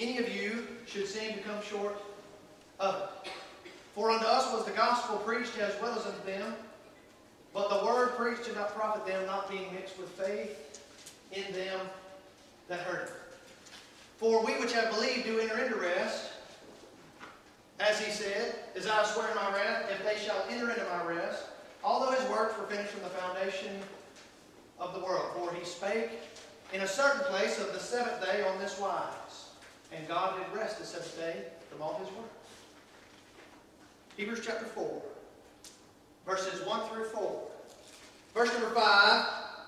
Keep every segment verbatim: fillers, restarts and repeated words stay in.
any of you should seem to come short of it. For unto us was the gospel preached as well as unto them. But the word preached did not profit them, not being mixed with faith in them that heard it. For we which have believed do enter into rest, as he said, as I swear in my wrath, if they shall enter into my rest, although his works were finished from the foundation of the world. For he spake in a certain place of the seventh day on this wise, and God did rest the seventh day from all his works. Hebrews chapter four, verses one through four. Verse number five,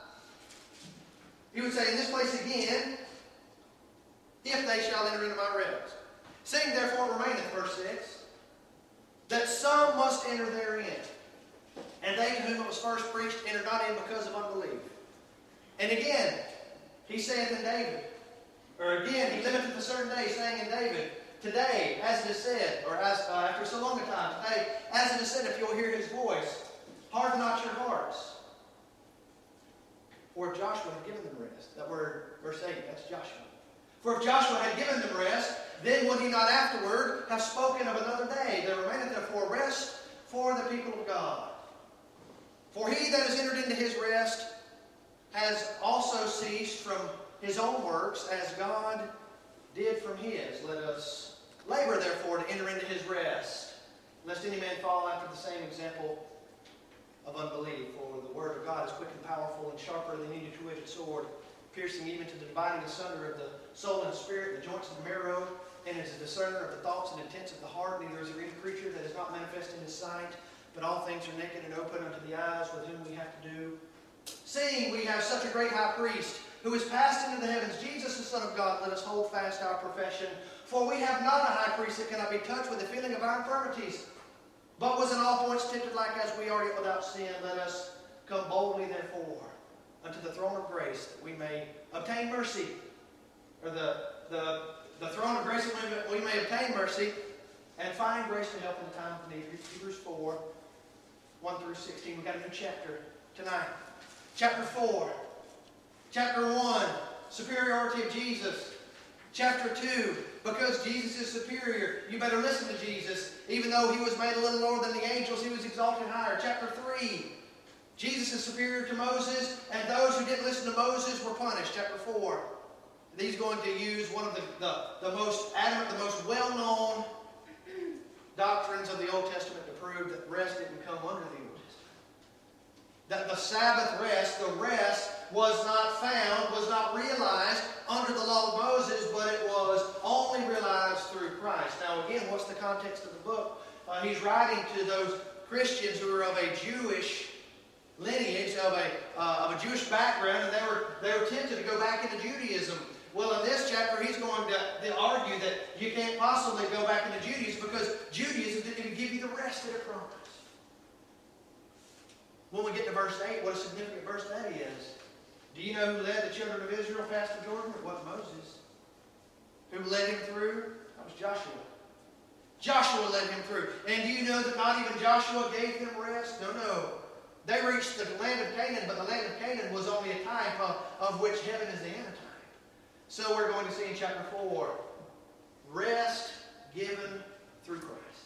he would say, in this place again, if they shall enter into my rest. Seeing therefore remaineth, verse six, that some must enter therein. And they to whom it was first preached entered not in because of unbelief. And again, he saith in David, or again, he limiteth a certain day, saying in David, today, as it is said, or as uh, after so long a time, today, as it is said, if you'll hear his voice, harden not your hearts. For if Joshua had given them rest, that word, verse eight, that's Joshua. For if Joshua had given them rest, then would he not afterward have spoken of another day? There remaineth therefore rest for the people of God. For he that is entered into his rest has also ceased from his own works, as God did from his. Let us labor therefore to enter into his rest, lest any man fall after the same example of unbelief. For the word of God is quick and powerful and sharper than any two-edged sword, piercing even to the dividing asunder of the soul and the spirit, the joints and the marrow, and is a discerner of the thoughts and intents of the heart. Neither is there any creature that is not manifest in his sight, but all things are naked and open unto the eyes, with whom we have to do. Seeing we have such a great high priest, who is passed into the heavens, Jesus the Son of God, let us hold fast our profession. For we have not a high priest that cannot be touched with the feeling of our infirmities, but was in all points tempted like as we are, yet without sin. Let us come boldly therefore unto the throne of grace, that we may obtain mercy, or the, the, the throne of grace that we may, we may obtain mercy, and find grace to help in the time of need. Hebrews four, one through sixteen. We've got a new chapter tonight. Chapter four. Chapter one, superiority of Jesus. Chapter two, because Jesus is superior, you better listen to Jesus. Even though he was made a little lower than the angels, he was exalted higher. Chapter three, Jesus is superior to Moses, and those who didn't listen to Moses were punished. Chapter four, he's going to use one of the, the, the most adamant, the most well-known doctrines of the Old Testament to prove that rest didn't come under the Old Testament. That the Sabbath rest, the rest, was not found, was not realized under the law of Moses, but it was only realized through Christ. Now again, what's the context of the book? Uh, he's writing to those Christians who are of a Jewish lineage, of a, uh, of a Jewish background, and they were, they were tempted to go back into Judaism. Well, in this chapter, he's going to, to argue that you can't possibly go back into Judaism because Judaism didn't even give you the rest that it promised. When we get to verse eight, what a significant verse that is. Do you know who led the children of Israel past the Jordan? It wasn't Moses. Who led him through? That was Joshua. Joshua led him through. And do you know that not even Joshua gave them rest? No, no. They reached the land of Canaan, but the land of Canaan was only a type of, of which heaven is the antitype. So we're going to see in chapter four, rest given through Christ.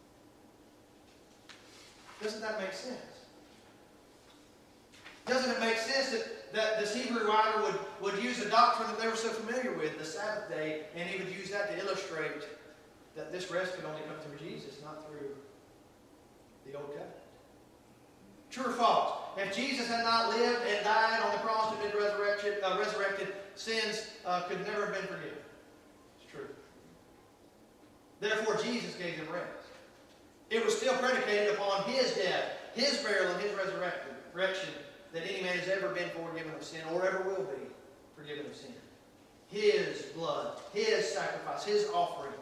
Doesn't that make sense? Doesn't it make sense that, that this Hebrew writer would, would use a doctrine that they were so familiar with, the Sabbath day, and he would use that to illustrate that this rest could only come through Jesus, not through the Old Covenant? True or false? If Jesus had not lived and died on the cross and been resurrected, uh, resurrected sins uh, could never have been forgiven. It's true. Therefore, Jesus gave them rest. It was still predicated upon his death, his burial, and his resurrection, that any man has ever been forgiven of sin or ever will be forgiven of sin. His blood, his sacrifice, his offering.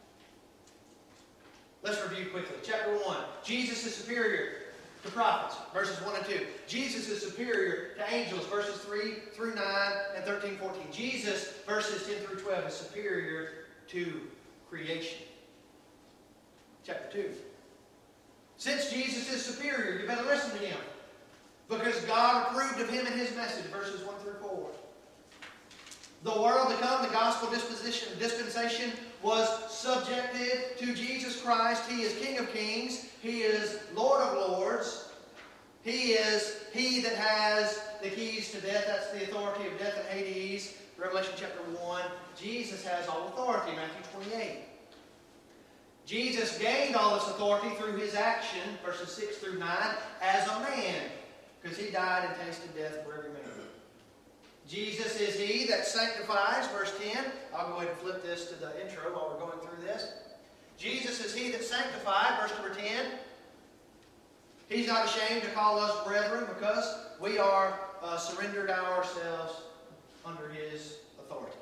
Let's review quickly. Chapter one. Jesus is superior to prophets, verses one and two. Jesus is superior to angels, verses three through nine and thirteen, fourteen. Jesus, verses ten through twelve, is superior to creation. Chapter two. Since Jesus is superior, you better listen to him, because God approved of him and his message, verses one through four. The world to come, the gospel disposition, dispensation, was subjected to Jesus Christ. He is King of kings. He is Lord of lords. He is He that has the keys to death. That's the authority of death and Hades. Revelation chapter one. Jesus has all authority. Matthew twenty-eight. Jesus gained all this authority through His action, verses six through nine, as a man. Because He died and tasted death for every man. Jesus is He that sanctifies, verse ten. I'll go ahead and flip this to the intro while we're going through this. Jesus is He that sanctified, verse number ten. He's not ashamed to call us brethren because we are uh, surrendered ourselves under His authority.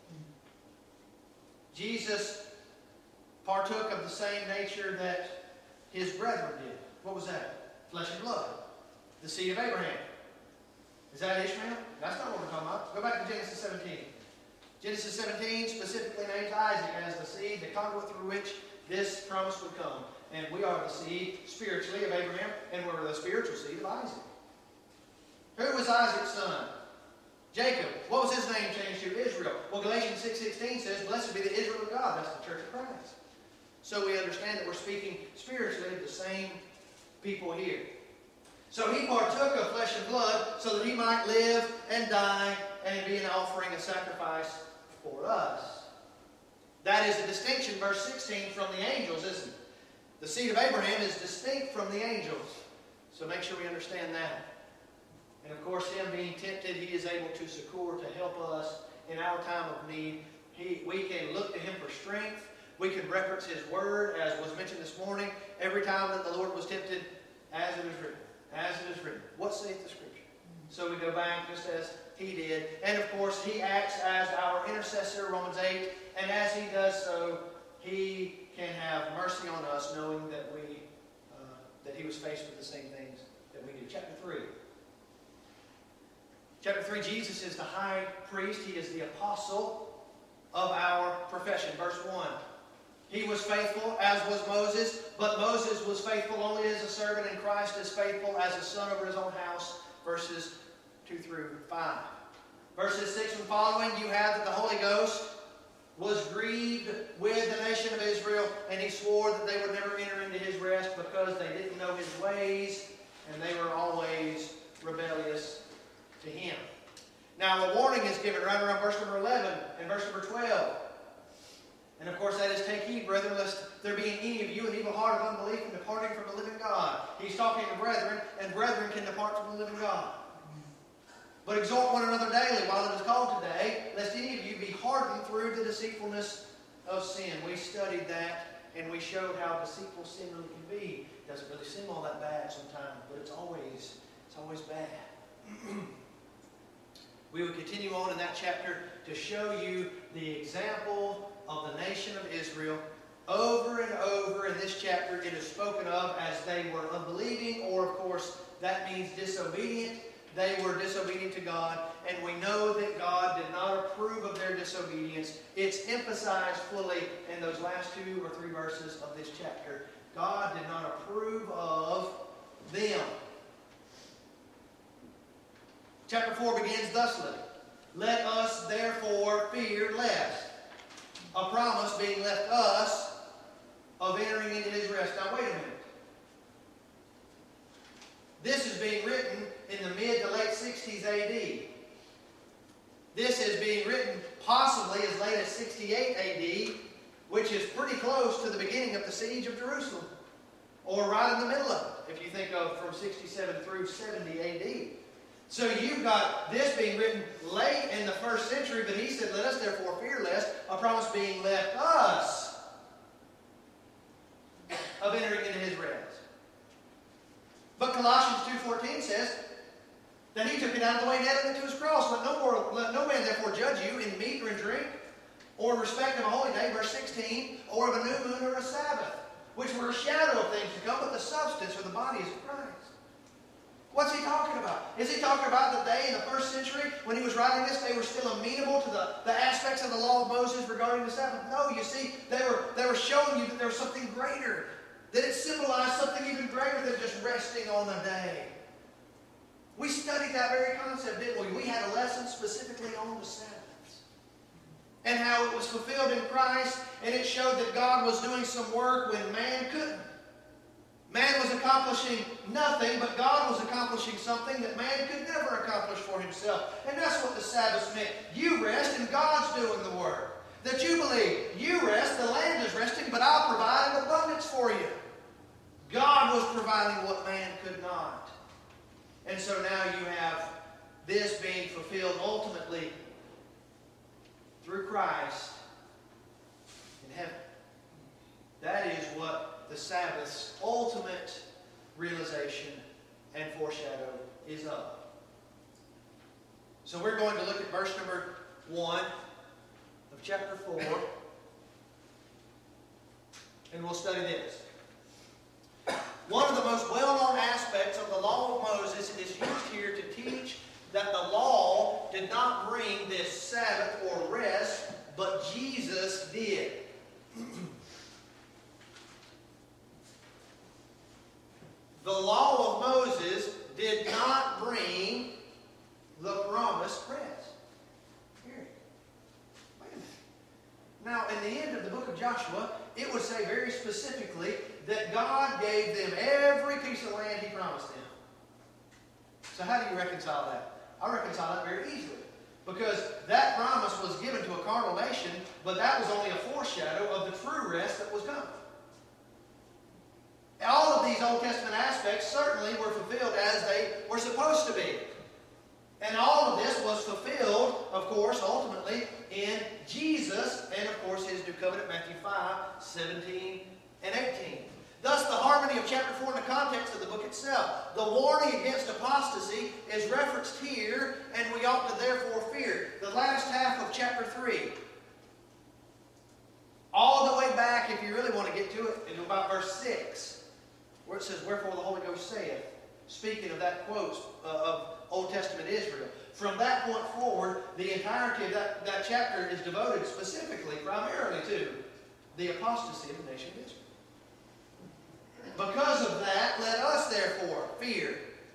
Jesus partook of the same nature that His brethren did. What was that? Flesh and blood. The seed of Abraham. Is that Ishmael? That's not what we're talking about. Go back to Genesis seventeen. Genesis seventeen specifically names Isaac as the seed, the conduit through which this promise would come. And we are the seed, spiritually, of Abraham, and we're the spiritual seed of Isaac. Who was Isaac's son? Jacob. What was his name changed to? Israel. Well, Galatians six sixteen says, blessed be the Israel of God. That's the church of Christ. So we understand that we're speaking spiritually of the same people here. So He partook of flesh and blood so that He might live and die and be an offering, a sacrifice for us. That is a distinction, verse sixteen, from the angels, isn't it? The seed of Abraham is distinct from the angels. So make sure we understand that. And of course, Him being tempted, He is able to succor, to help us in our time of need. He, we can look to Him for strength. We can reference His Word, as was mentioned this morning. Every time that the Lord was tempted, as it is written. As it is written. What saith the Scripture? So we go back just as He did. And of course, He acts as our intercessor, Romans eight. And as He does so, He can have mercy on us, knowing that we uh, that He was faced with the same things that we did. Chapter three. Chapter three, Jesus is the high priest. He is the apostle of our profession. Verse one. He was faithful, as was Moses, but Moses was faithful only as a servant, and Christ is faithful as a son over His own house. Verses two through five. Verses six and following, you have that the Holy Ghost was grieved with the nation of Israel, and He swore that they would never enter into His rest because they didn't know His ways, and they were always rebellious to Him. Now, a warning is given right around verse number eleven and verse number twelve. And of course, that is, take heed, brethren, lest there be in any of you an evil heart of unbelief and departing from the living God. He's talking to brethren, and brethren can depart from the living God. But exhort one another daily while it is called today, lest any of you be hardened through the deceitfulness of sin. We studied that, and we showed how deceitful sin really can be. It doesn't really seem all that bad sometimes, but it's always, it's always bad. We will continue on in that chapter to show you the example of the nation of Israel. Over and over in this chapter, it is spoken of as they were unbelieving, or of course, that means disobedient. They were disobedient to God, and we know that God did not approve of their disobedience. It's emphasized fully in those last two or three verses of this chapter. God did not approve of them. Chapter four begins thusly. Let us therefore fear lest. A promise being left us of entering into His rest. Now wait a minute. This is being written in the mid to late sixties A D. This is being written possibly as late as sixty-eight A D, which is pretty close to the beginning of the siege of Jerusalem. Or right in the middle of it, if you think of from sixty-seven through seventy A D. So you've got this being written late in the first century, but He said, let us therefore fear lest, a promise being left us of entering into His rest. But Colossians two fourteen says that He took it out of the way, nailing it to His cross. Let no, more, let no man therefore judge you in meat or in drink, or in respect of a holy day, verse sixteen, or of a new moon or a Sabbath, which were a shadow of things to come, but the substance or the body is of Christ. What's he talking about? Is he talking about the day in the first century when he was writing this, they were still amenable to the, the aspects of the law of Moses regarding the Sabbath? No, you see, they were, they were showing you that there was something greater, that it symbolized something even greater than just resting on a day. We studied that very concept, didn't we? We had a lesson specifically on the Sabbaths. and how it was fulfilled in Christ, and it showed that God was doing some work when man couldn't. Man was accomplishing nothing, but God was accomplishing something that man could never accomplish for himself. And that's what the Sabbath meant. You rest and God's doing the work. The Jubilee, you rest, the land is resting, but I'll provide an abundance for you. God was providing what man could not. And so now you have this being fulfilled ultimately through Christ in heaven. That is what the Sabbath's ultimate realization and foreshadow is of. So we're going to look at verse number one of chapter four, and we'll study this. One of the most well-known aspects of the law of Moses is used here to teach that the law did not bring this Sabbath or rest, but Jesus did. The law of Moses did not bring the promised rest. Here. Wait a minute. Now, in the end of the book of Joshua, it would say very specifically that God gave them every piece of land He promised them. So how do you reconcile that? I reconcile that very easily. Because that promise was given to a carnal nation, but that was only a foreshadow of the true rest that was coming. All of these Old Testament aspects certainly were fulfilled as they were supposed to be. And all of this was fulfilled, of course, ultimately in Jesus and, of course, His new covenant, Matthew five, seventeen, and eighteen. Thus, the harmony of chapter four in the context of the book itself. The warning against apostasy is referenced here, and we ought to therefore fear. The last half of chapter three. All the way back, if you really want to get to it, into about verse six. Where it says, wherefore the Holy Ghost saith, speaking of that quote uh, of Old Testament Israel. From that point forward, the entirety of that, that chapter is devoted specifically, primarily to the apostasy of the nation of Israel. Because of that, let us therefore fear.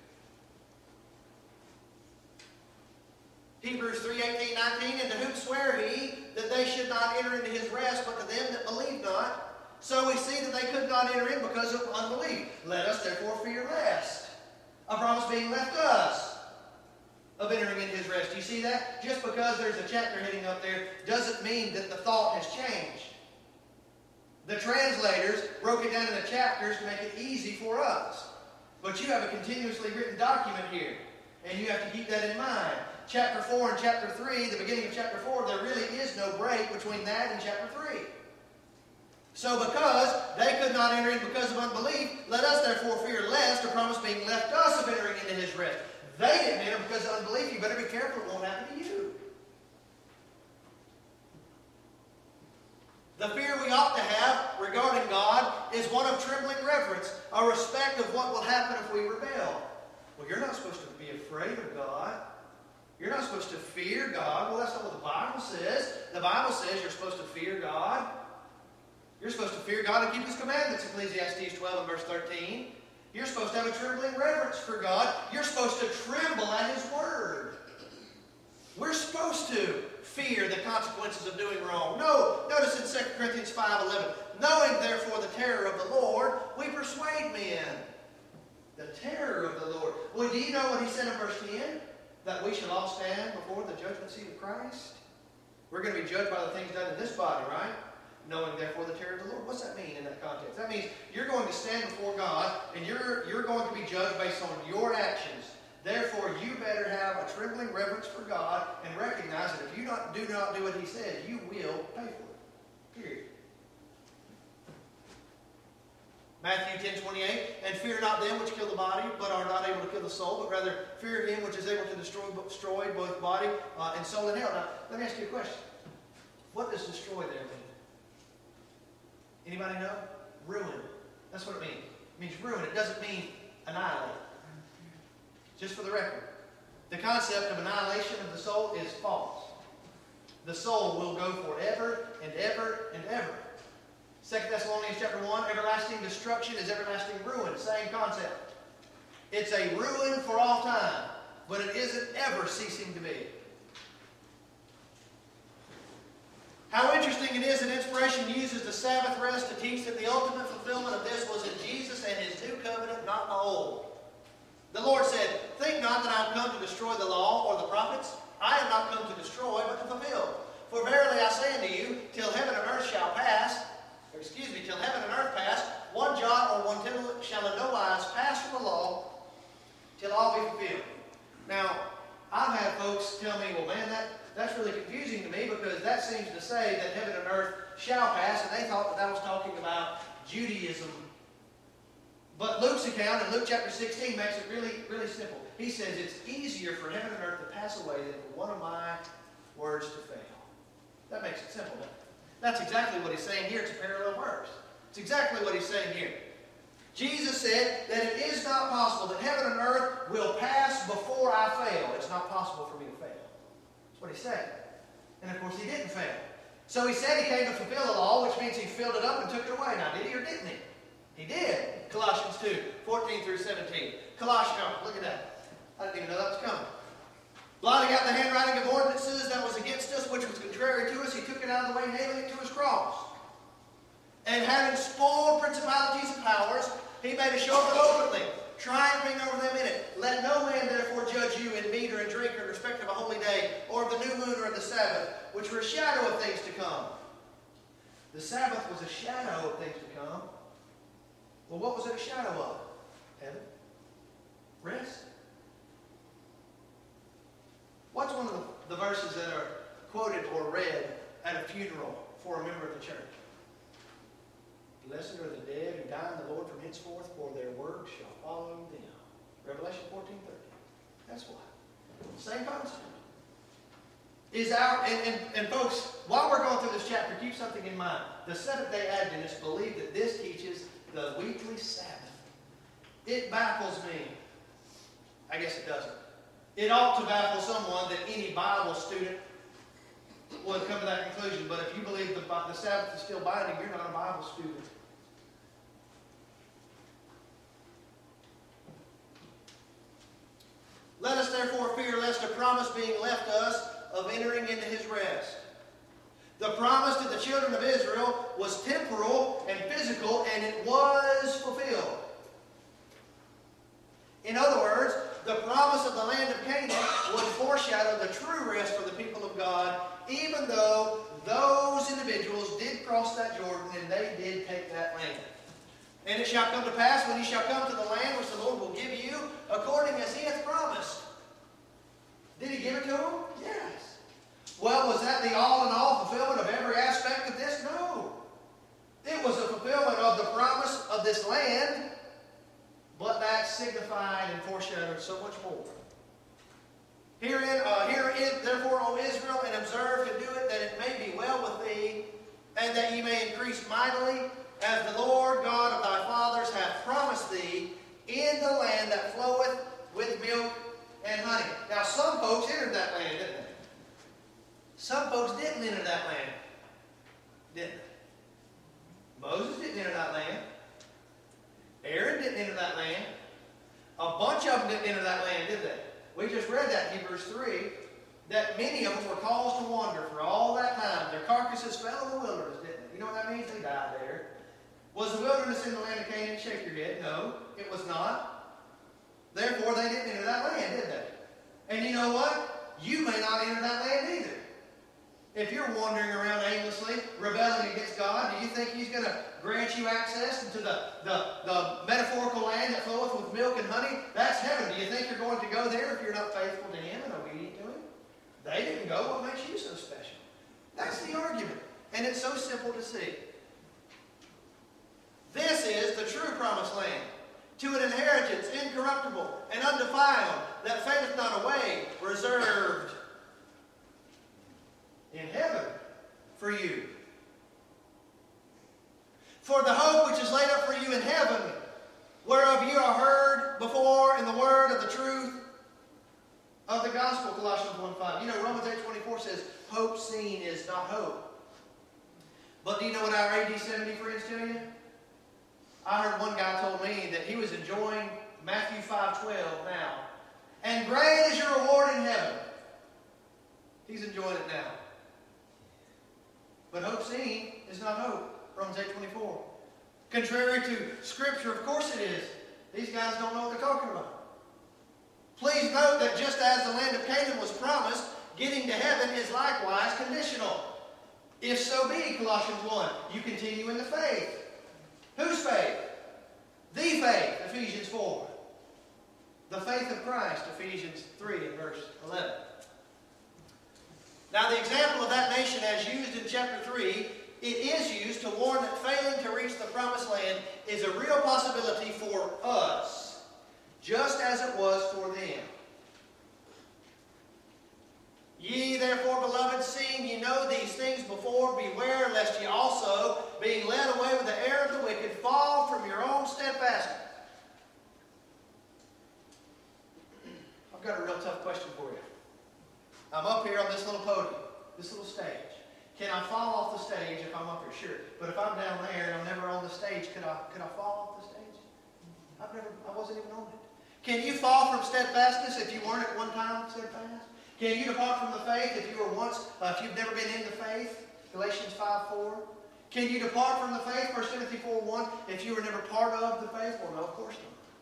Hebrews three, eighteen, nineteen, and to whom sware he that they should not enter into his rest, but to them that believe not? So we see that they could not enter in because of unbelief. Let us therefore fear lest a promise being left us of entering into His rest. Do you see that? Just because there's a chapter heading up there doesn't mean that the thought has changed. The translators broke it down into chapters to make it easy for us. But you have a continuously written document here, and you have to keep that in mind. Chapter four and chapter three, the beginning of chapter four, there really is no break between that and chapter three. So because they could not enter in because of unbelief, let us therefore fear lest a promise being left us of entering into His rest. They didn't enter because of unbelief. You better be careful it won't happen to you. The fear we ought to have regarding God is one of trembling reverence, a respect of what will happen if we rebel. Well, you're not supposed to be afraid of God. You're not supposed to fear God. Well, that's not what the Bible says. The Bible says you're supposed to fear God. You're supposed to fear God and keep His commandments, Ecclesiastes twelve and verse thirteen. You're supposed to have a trembling reverence for God. You're supposed to tremble at His word. We're supposed to fear the consequences of doing wrong. No, notice in Second Corinthians five eleven, knowing therefore the terror of the Lord, we persuade men. The terror of the Lord. Well, do you know what He said in verse ten? That we shall all stand before the judgment seat of Christ. We're going to be judged by the things done in this body, right? Knowing therefore the terror of the Lord. What's that mean in that context? That means you're going to stand before God and you're, you're going to be judged based on your actions. Therefore, you better have a trembling reverence for God and recognize that if you not, do not do what He says, you will pay for it. Period. Matthew ten twenty-eight, and fear not them which kill the body, but are not able to kill the soul, but rather fear Him which is able to destroy, destroy both body uh, and soul in hell. Now, let me ask you a question. What does destroy there mean? Anybody know? Ruin. That's what it means. It means ruin. It doesn't mean annihilate. Just for the record. The concept of annihilation of the soul is false. The soul will go forever and ever and ever. Second Thessalonians chapter one, everlasting destruction is everlasting ruin. Same concept. It's a ruin for all time, but it isn't ever ceasing to be. interesting it is that inspiration uses the Sabbath rest to teach that the ultimate fulfillment of this was in Jesus and His new covenant, not the old. The Lord said, "Think not that I am come to destroy the law or the prophets. I am not come to destroy, but to fulfill. For verily I say unto you, till heaven and earth shall pass, or excuse me, till heaven and earth pass, one jot or one tittle shall in no wise pass from the law, till all be fulfilled." Now, I've had folks tell me, well, man, that, that's really confusing to me, because that seems to say that heaven and earth shall pass, and they thought that that was talking about Judaism. But Luke's account in Luke chapter sixteen makes it really, really simple. He says it's easier for heaven and earth to pass away than for one of my words to fail. That makes it simple, doesn't it? That's exactly what he's saying here. It's a parallel verse. It's exactly what he's saying here. Jesus said that it is not possible that heaven and earth will pass before I fail. It's not possible for me to fail. That's what he said. And of course he didn't fail. So he said he came to fulfill the law, which means he filled it up and took it away. Now, did he or didn't he? He did. Colossians two, fourteen through seventeen. Colossians, oh, look at that. I didn't even know that was coming. Blotting out the handwriting of ordinances that was against us, which was contrary to us, he took it out of the way, nailing it to his cross. And having spoiled principalities and powers, he made a show of them openly, triumphing over them in it. Let no man therefore judge you in meat or in drink or in respect of a holy day, or of the new moon or of the Sabbath, which were a shadow of things to come. The Sabbath was a shadow of things to come. Well, what was it a shadow of? Heaven. Rest. What's one of the, the verses that are quoted or read at a funeral for a member of the church? Blessed are the dead who die in the Lord from henceforth, for their works shall follow them. Revelation fourteen thirty. That's why. Same concept. Is our, and, and, and folks, while we're going through this chapter, keep something in mind. The Seventh-day Adventists believe that this teaches the weekly Sabbath. It baffles me. I guess it doesn't. It ought to baffle someone that any Bible student would come to that conclusion. But if you believe the, the Sabbath is still binding, you're not a Bible student. Let us therefore fear lest a promise being left us of entering into His rest. The promise to the children of Israel was temporal and physical, and it was fulfilled. In other words, the promise of the land of Canaan would foreshadow the true rest for the people of God, even though those individuals did cross that Jordan and they did take that land. And it shall come to pass when ye shall come to the land which the Lord will give you, according as He hath promised. Did He give it to them? Yes. Well, was that the all-in-all fulfillment of every aspect of this? No. It was a fulfillment of the promise of this land, but that signified and foreshadowed so much more. Herein, uh, herein, therefore, O Israel, and observe to do it, that it may be well with thee, and that ye may increase mightily, as the Lord God of thy fathers hath promised thee, in the land that floweth with milk and honey. Now, some folks entered that land, didn't they? Some folks didn't enter that land, didn't they? Moses didn't enter that land. Aaron didn't enter that land. A bunch of them didn't enter that land, did they? We just read that in Hebrews three, that many of them were caused to wander for all that time. Their carcasses fell in the wilderness, didn't they? You know what that means? They died there. Was the wilderness in the land of Canaan? Shake your head. No, it was not. Therefore, they didn't enter that land, did they? And you know what? You may not enter that land either. If you're wandering around aimlessly, rebelling against God, do you think He's going to grant you access into the, the, the metaphorical land that floweth with milk and honey? That's heaven. Do you think you're going to go there if you're not faithful to Him and obedient to Him? They didn't go. What makes you so special? That's the argument. And it's so simple to see. This is the true promised land, to an inheritance incorruptible and undefiled, that fadeth not away, reserved in heaven for you. For the hope which is laid up for you in heaven, whereof you are heard before in the word of the truth of the gospel, Colossians one five. You know, Romans eight twenty-four says, hope seen is not hope. But do you know what our A D seventy friends tell you? I heard one guy told me that he was enjoying Matthew five twelve now. And great is your reward in heaven. He's enjoying it now. But hope seen is not hope. Romans eight twenty-four. Contrary to Scripture, of course it is. These guys don't know what they're talking about. Please note that just as the land of Canaan was promised, getting to heaven is likewise conditional. If so be, Colossians one, you continue in the faith. Whose faith? The faith, Ephesians four. The faith of Christ, Ephesians three and verse eleven. Now the example of that nation as used in chapter three, it is used to warn that failing to reach the promised land is a real possibility for us, just as it was for them. Ye therefore, beloved, seeing ye know these things before, beware lest ye also, being led away with the error of the wicked, fall from your own steadfastness. I've got a real tough question for you. I'm up here on this little podium, this little stage. Can I fall off the stage if I'm up here? Sure. But if I'm down there and I'm never on the stage, could I, could I fall off the stage? I've never, I wasn't even on it. Can you fall from steadfastness if you weren't at one time steadfast? Can you depart from the faith if you were once, uh, if you've never been in the faith? Galatians five four. Can you depart from the faith? First Timothy four one. If you were never part of the faith? Well, no, of course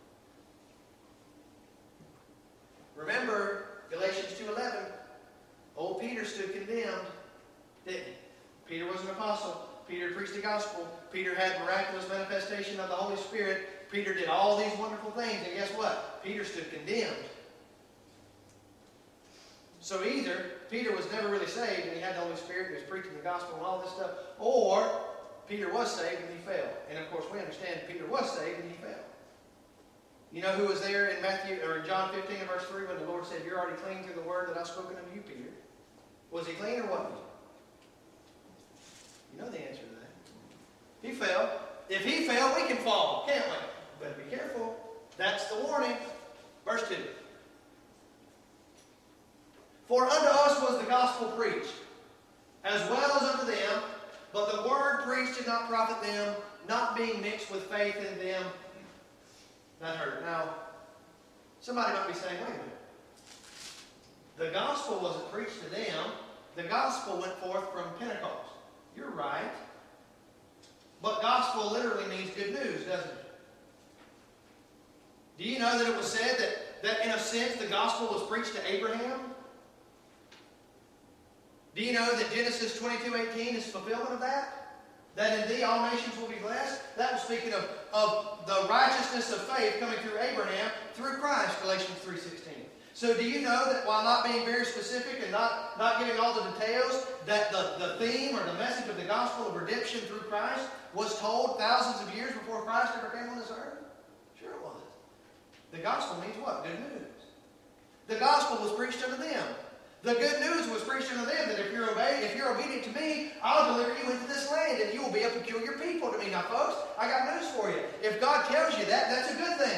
not. Remember, Galatians two eleven. Old Peter stood condemned, didn't he? Peter was an apostle. Peter preached the gospel. Peter had miraculous manifestation of the Holy Spirit. Peter did all these wonderful things. And guess what? Peter stood condemned. So either Peter was never really saved and he had the Holy Spirit and he was preaching the gospel and all this stuff, or Peter was saved and he fell. And of course we understand Peter was saved and he fell. You know who was there in Matthew or in John fifteen and verse three when the Lord said, "You're already clean through the word that I've spoken unto you, Peter"? Was he clean or wasn't he? You know the answer to that. He fell. If he fell, we can fall, can't we? Better be careful. That's the warning. Verse two. For unto us was the gospel preached, as well as unto them, but the word preached did not profit them, not being mixed with faith in them that heard. Now, somebody might be saying, wait a minute. The gospel wasn't preached to them. The gospel went forth from Pentecost. You're right. But gospel literally means good news, doesn't it? Do you know that it was said that, that in a sense the gospel was preached to Abraham? Do you know that Genesis twenty-two eighteen is fulfillment of that? That in thee all nations will be blessed? That was speaking of, of the righteousness of faith coming through Abraham through Christ, Galatians three sixteen. So do you know that while not being very specific and not, not giving all the details, that the, the theme or the message of the gospel of redemption through Christ was told thousands of years before Christ ever came on this earth? Sure it was. The gospel means what? Good news. The gospel was preached unto them. The good news was preached unto them that if you're obeyed, if you're obedient to me, I'll deliver you into this land and you will be a peculiar people to me. Now folks, I got news for you. If God tells you that, that's a good thing.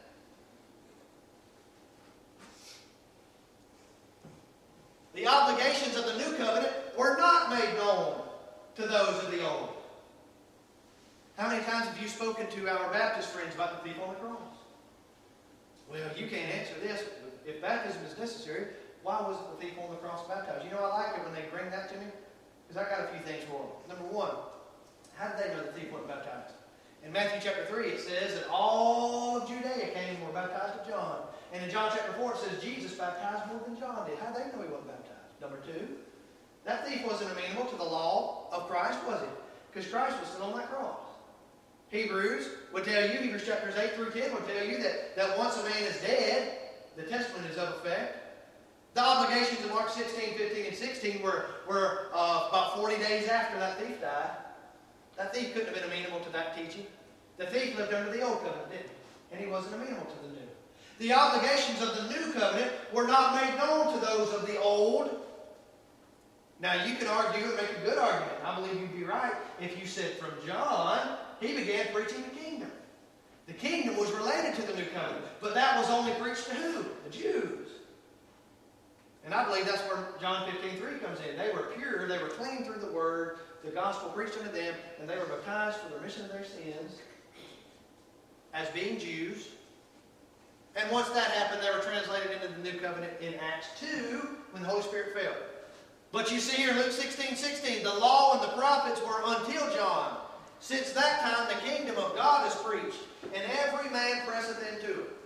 The obligations of the new covenant were not made known to those of the old. How many times have you spoken to our Baptist friends about the thief on the cross? Well, you can't answer this. If baptism is necessary, why wasn't the thief on the cross baptized? You know, I like it when they bring that to me, because I got a few things for them. Number one, how did they know the thief wasn't baptized? In Matthew chapter three, it says that all of Judea came and were baptized of John. And in John chapter four, it says Jesus baptized more than John did. How did they know he wasn't baptized? Number two, that thief wasn't amenable to the law of Christ, was he? Because Christ was still on that cross. Hebrews would tell you, Hebrews chapters eight through ten would tell you that, that once a man is dead, the testament is of effect. The obligations in Mark sixteen, fifteen, and sixteen were, were uh, about forty days after that thief died. That thief couldn't have been amenable to that teaching. The thief lived under the old covenant, didn't he? And he wasn't amenable to the new. The obligations of the new covenant were not made known to those of the old. Now you can argue and make a good argument. I believe you'd be right if you said from John, he began preaching the kingdom. The kingdom was related to the new covenant, but that was only preached to who? The Jews. And I believe that's where John fifteen three comes in. They were pure, they were clean through the word, the gospel preached unto them, and they were baptized for the remission of their sins as being Jews. And once that happened, they were translated into the new covenant in Acts two when the Holy Spirit fell. But you see here in Luke sixteen sixteen, the law and the prophets were until John. Since that time the kingdom of God is preached, and every man presseth into it.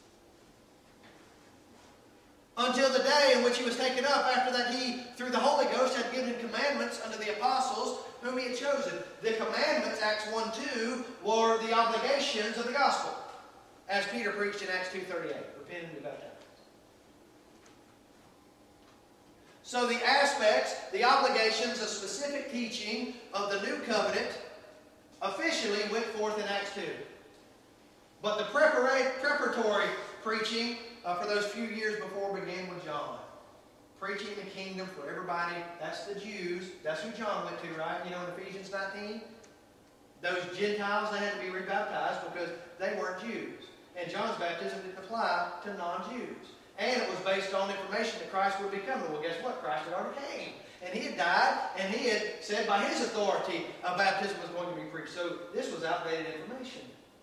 Until the day in which he was taken up, after that he, through the Holy Ghost, had given commandments unto the apostles whom he had chosen. The commandments, Acts one two, were the obligations of the gospel, as Peter preached in Acts two thirty-eight. Repent and be baptized. So the aspects, the obligations, the specific teaching of the new covenant officially went forth in Acts two. But the preparatory preaching uh, for those few years before began with John. Preaching the kingdom for everybody. That's the Jews. That's who John went to, right? You know, in Ephesians nineteen. Those Gentiles, they had to be rebaptized because they weren't Jews. And John's baptism didn't apply to non-Jews. And it was based on information that Christ would be coming. Well, guess what? Christ had already came. And he had died, and he had said by his authority a baptism was going to be preached. So this was outdated information.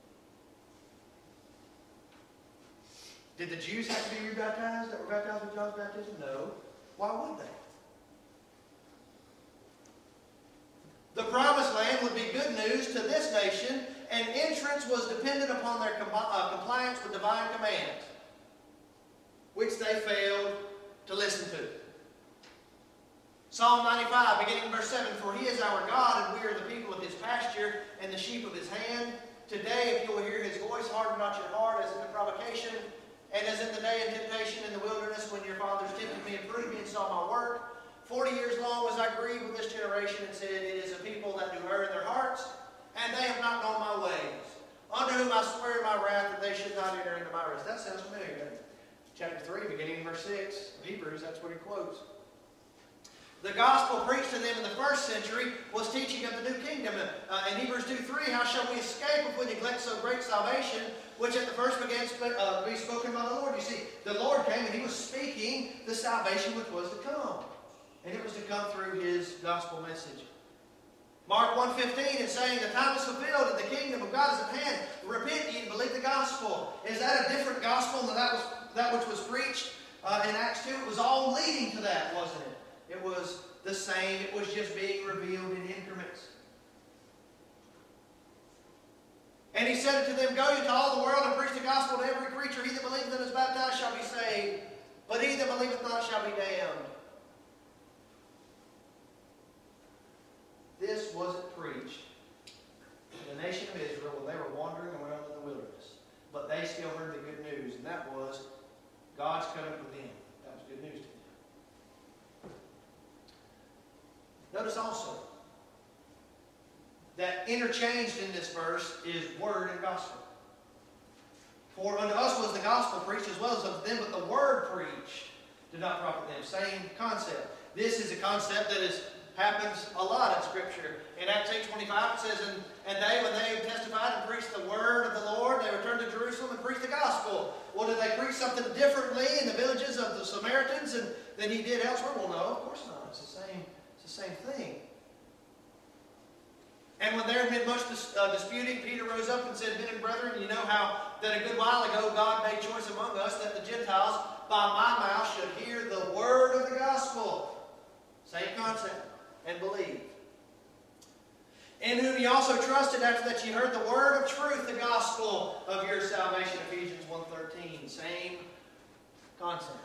Did the Jews have to be rebaptized that were baptized with John's baptism? No. Why would they? The promised land would be good news to this nation, and entrance was dependent upon their com uh, compliance with divine commands, which they failed to listen to. Psalm ninety-five, beginning in verse seven, For he is our God, and we are the people of his pasture, and the sheep of his hand. Today, if you will hear his voice, harden not your heart, as in the provocation, and as in the day of temptation in the wilderness, when your fathers tempted me and proved me and saw my work. Forty years long was I grieved with this generation, and said, It is a people that do err in their hearts, and they have not known my ways. Unto whom I swear in my wrath that they should not enter into my rest. That sounds familiar, doesn't it? Chapter three, beginning in verse six of Hebrews, that's what he quotes. The gospel preached to them in the first century was teaching of the new kingdom. Uh, in Hebrews two three, how shall we escape if we neglect so great salvation, which at the first began to uh, be spoken by the Lord? You see, the Lord came and he was speaking the salvation which was to come. And it was to come through his gospel message. Mark one fifteen is saying the time is fulfilled and the kingdom of God is at hand. Repent ye and believe the gospel. Is that a different gospel than that, was, that which was preached uh, in Acts two? It was all leading to that, wasn't it? It was the same. It was just being revealed in increments. And he said to them, Go ye to all the world and preach the gospel to every creature. He that believeth and is baptized shall be saved, but he that believeth not shall be damned. This wasn't preached to the nation of Israel when they were wandering around in the wilderness. But they still heard the good news, and that was God's covenant with them. That was good news to them. Notice also that interchanged in this verse is word and gospel. For unto us was the gospel preached as well as unto them, but the word preached did not profit them. Same concept. This is a concept that is happens a lot in Scripture. In Acts eight twenty-five it says, and, and they, when they testified and preached the word of the Lord, they returned to Jerusalem and preached the gospel. Well, did they preach something differently in the villages of the Samaritans and, than he did elsewhere? Well, no, of course not. It's the same, it's the same thing. And when there had been much dis uh, disputing, Peter rose up and said, Men and brethren, you know how that a good while ago God made choice among us that the Gentiles by my mouth should hear the word of the gospel. Same concept. And believe. In whom ye also trusted after that ye heard the word of truth, the gospel of your salvation. Ephesians one thirteen. Same concept.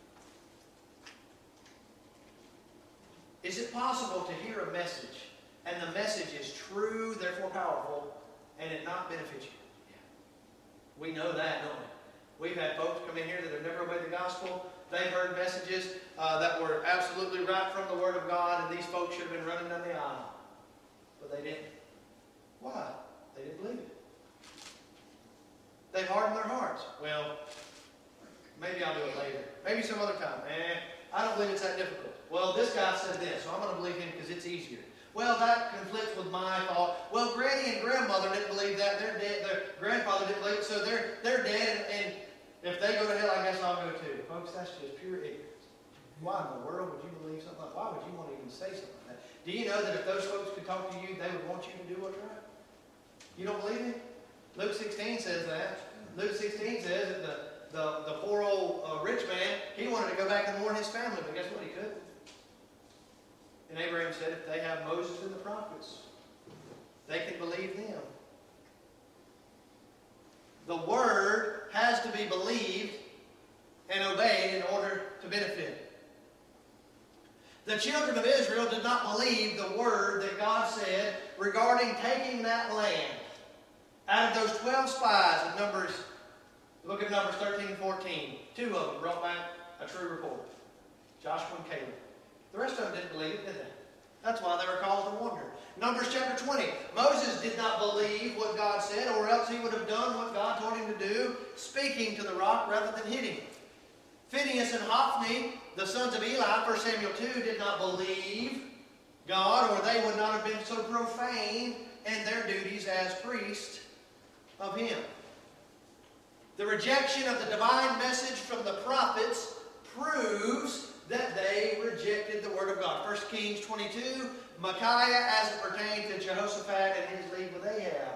Is it possible to hear a message and the message is true, therefore powerful, and it not benefit you? Yeah. We know that, don't we? We've had folks come in here that have never obeyed the gospel. They've heard messages uh, that were absolutely right from the Word of God, and these folks should have been running down the aisle. But they didn't. Why? They didn't believe it. They've hardened their hearts. Well, maybe I'll do it later. Maybe some other time. Eh, I don't believe it's that difficult. Well, this guy said this, so I'm going to believe him because it's easier. Well, that conflicts with my thought. Well, Granny and Grandmother didn't believe that. They're dead. Their grandfather didn't believe it, so they're, they're dead, and, and if they go to hell, I guess I'll go too. Folks, that's just pure ignorance. Why in the world would you believe something like that? Why would you want to even say something like that? Do you know that if those folks could talk to you, they would want you to do what's right? You don't believe me? Luke sixteen says that. Luke sixteen says that the, the, the poor old uh, rich man, he wanted to go back and warn his family, but guess what? He couldn't. And Abraham said, if they have Moses and the prophets, they can believe them. The Word has to be believed and obeyed in order to benefit. The children of Israel did not believe the word that God said regarding taking that land. Out of those twelve spies in Numbers, look at Numbers thirteen and fourteen. Two of them brought back a true report. Joshua and Caleb. The rest of them didn't believe it, did they? That's why they were called to wander. Numbers chapter twenty. Moses did not believe what God said, or else he would have done what God told him to do, speaking to the rock rather than hitting it. Phinehas and Hophni, the sons of Eli, First Samuel two, did not believe God, or they would not have been so profane in their duties as priests of Him. The rejection of the divine message from the prophets proves that they rejected the Word of God. First Kings twenty-two, Micaiah as it pertained to Jehoshaphat and his league with Ahab.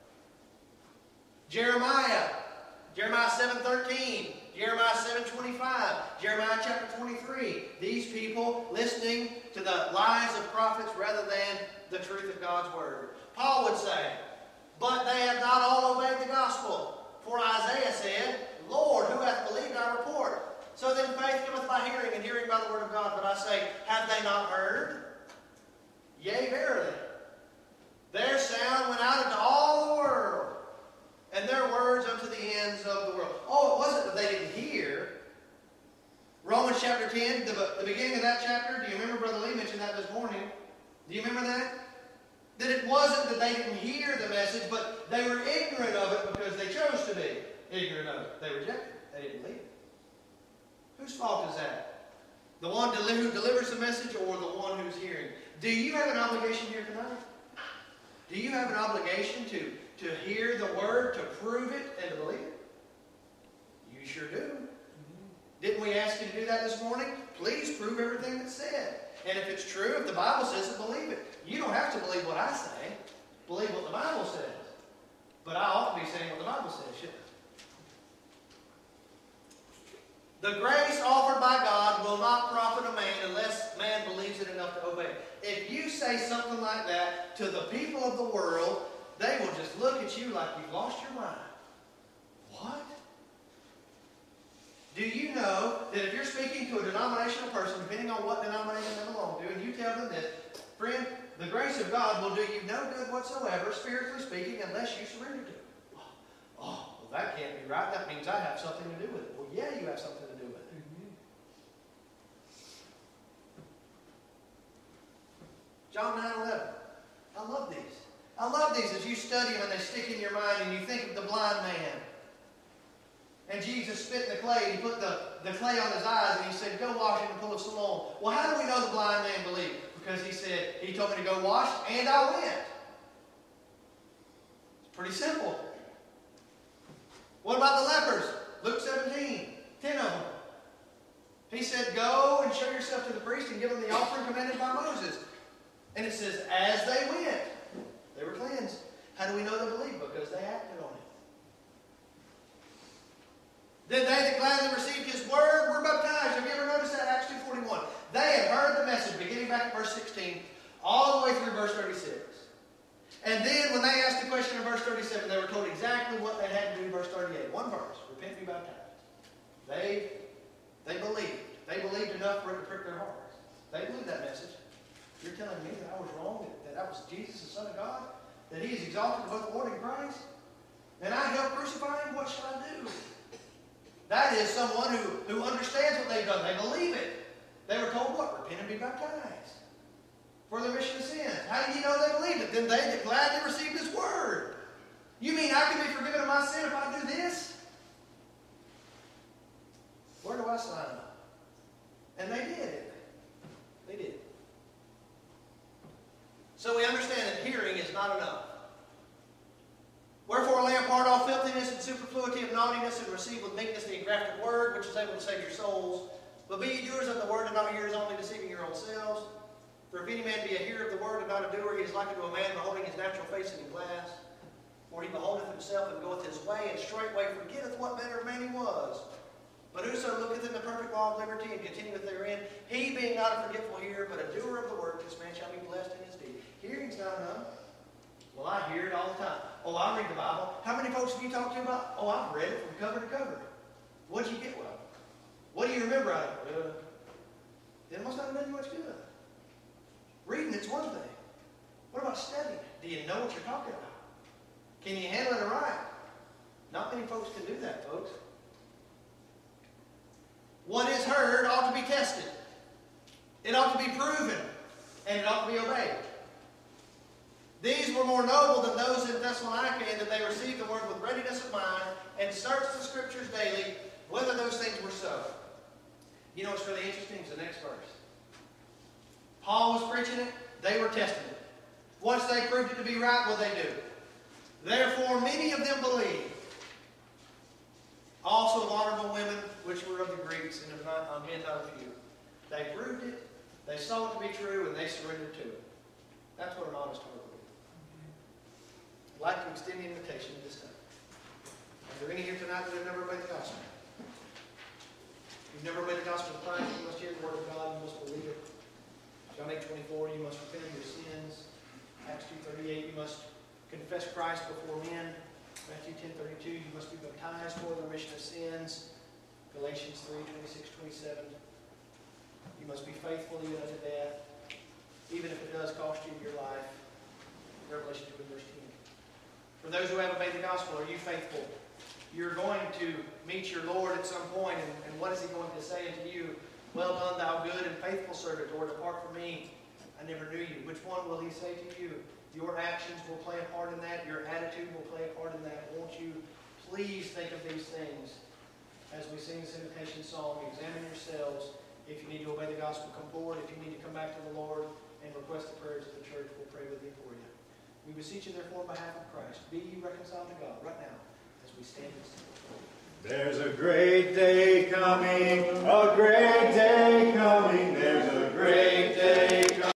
Jeremiah, Jeremiah seven thirteen, Jeremiah seven twenty-five, Jeremiah chapter twenty-three. These people listening to the lies of prophets rather than the truth of God's Word. Paul would say, but they have not all obeyed the gospel. For Isaiah said, Lord, who hath believed our report? So then faith cometh by hearing, and hearing by the Word of God. But I say, have they not heard? Yea, verily. Their sound went out into all the world, and their words unto the ends of the world. Oh, it wasn't that they didn't hear. Romans chapter ten, the, the beginning of that chapter, do you remember Brother Lee mentioned that this morning? Do you remember that? That it wasn't that they didn't hear the message, but they were ignorant of it because they chose to be ignorant of it. They rejected it. They didn't believe it. Whose fault is that? The one who delivers the message or the one who's hearing? Do you have an obligation here tonight? Do you have an obligation to, to hear the Word, to prove it, and to believe it? You sure do. Didn't we ask you to do that this morning? Please prove everything that's said. And if it's true, if the Bible says it, believe it. You don't have to believe what I say. Believe what the Bible says. But I ought to be saying what the Bible says, shouldn't I? The grace offered by God will not profit a man unless man believes it enough to obey. If you say something like that to the people of the world, they will just look at you like you've lost your mind. What? Do you know that if you're speaking to a denominational person, depending on what denomination they belong to, and you tell them that, friend, the grace of God will do you no good whatsoever, spiritually speaking, unless you surrender to it. Oh, well, that can't be right. That means I have something to do with it. Well, yeah, you have something to do with it. Mm-hmm. John nine eleven. I love these. I love these as you study them and they stick in your mind and you think of the blind man. And Jesus spit in the clay, and He put the, the clay on his eyes, and He said, go wash in the pool of Siloam. Well, how do we know the blind man believed? Because He said, He told me to go wash, and I went. It's pretty simple. What about the lepers? Luke seventeen, ten of them. He said, go and show yourself to the priest and give them the offering commanded by Moses. And it says, as they went, they were cleansed. How do we know they believed? Because they acted on it. Then they that gladly received His word were baptized. Have you ever noticed that? Acts two forty-one. They had heard the message, beginning back at verse sixteen, all the way through verse thirty-six. And then when they asked the question in verse thirty-seven, they were told exactly what they had to do in verse thirty-eight. One verse, repent and be baptized. They, they believed. They believed enough for it to prick their hearts. They believed that message. You're telling me that I was wrong, that, that that was Jesus, the Son of God, that He is exalted above the Lord in Christ, and I helped crucify Him? What shall I do? That is someone who, who understands what they've done. They believe it. They were told what? Repent and be baptized for the remission of sins. How do you know they believed it? Then they that gladly received His word. You mean I can be forgiven of my sin if I do this? Where do I sign up? And they did, didn't they? They did. So we understand that hearing is not enough. Wherefore lay apart all filthiness and superfluity of naughtiness, and receive with meekness the engrafted word, which is able to save your souls. But be ye doers of the word, and not hearers only, deceiving your own selves. For if any man be a hearer of the word, and not a doer, he is like unto a man beholding his natural face in a glass. For he beholdeth himself, and goeth his way, and straightway forgetteth what manner of man he was. But whoso looketh in the perfect law of liberty, and continueth therein, he being not a forgetful hearer, but a doer of the work, is I hear it all the time. Oh, I read the Bible. How many folks have you talked to about? Oh, I've read it from cover to cover. What did you get? Well, what do you remember out of it? Uh, it must not have done you much good. Reading, it's one thing. What about studying? Do you know what you're talking about? Can you handle it right? Not many folks can do that, folks. What is heard ought to be tested. It ought to be proven. And it ought to be obeyed. These were more noble than those in Thessalonica in that they received the word with readiness of mind and searched the Scriptures daily, whether those things were so. You know what's really interesting is the next verse. Paul was preaching it. They were testing it. Once they proved it to be right, what did they do? Therefore, many of them believed. Also, honorable women, which were of the Greeks, and of not, uh, men not a few. They proved it. They saw it to be true, and they surrendered to it. That's what an honest heart will do. I'd like to extend the invitation at this time. Are there any here tonight that have never obeyed the gospel? If you've never obeyed the gospel of Christ, you must hear the word of God, you must believe it. John eight twenty-four, you must repent of your sins. Acts two thirty-eight, you must confess Christ before men. Matthew ten thirty-two, you must be baptized for the remission of sins. Galatians three twenty-six twenty-seven. You must be faithful even unto death, even if it does cost you your life. Revelation two verse ten. For those who have obeyed the gospel, are you faithful? You're going to meet your Lord at some point, and, and what is He going to say unto you? Well done, thou good and faithful servant, or depart from me, I never knew you. Which one will He say to you? Your actions will play a part in that. Your attitude will play a part in that. Won't you please think of these things as we sing this invitation song? Examine yourselves. If you need to obey the gospel, come forward. If you need to come back to the Lord and request the prayers of the church, we'll pray with you for you. We beseech you, therefore, on behalf of Christ, be ye reconciled to God right now as we stand and sing. There's a great day coming, a great